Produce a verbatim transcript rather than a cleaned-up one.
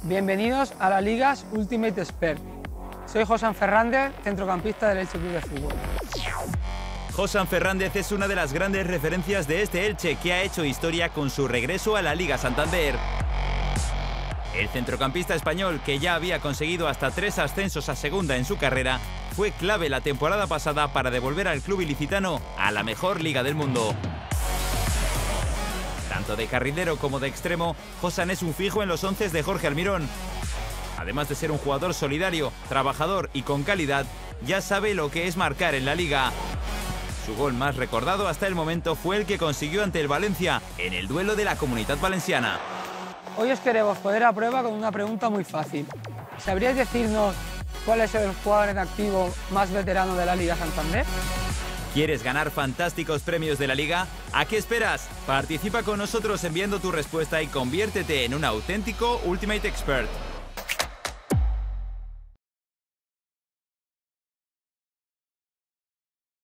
Bienvenidos a las Ligas Ultimate Expert. Soy Josan Fernández, centrocampista del Elche Club de Fútbol. Josan Fernández es una de las grandes referencias de este Elche, que ha hecho historia con su regreso a la Liga Santander. El centrocampista español, que ya había conseguido hasta tres ascensos a segunda en su carrera, fue clave la temporada pasada para devolver al club ilicitano a la mejor liga del mundo. Tanto de carrilero como de extremo, Josan es un fijo en los once de Jorge Almirón. Además de ser un jugador solidario, trabajador y con calidad, ya sabe lo que es marcar en la liga. Su gol más recordado hasta el momento fue el que consiguió ante el Valencia en el duelo de la Comunitat Valenciana. Hoy os queremos poner a prueba con una pregunta muy fácil. ¿Sabríais decirnos cuál es el jugador en activo más veterano de la Liga Santander? ¿Quieres ganar fantásticos premios de la Liga? ¿A qué esperas? Participa con nosotros enviando tu respuesta y conviértete en un auténtico Ultimate Expert.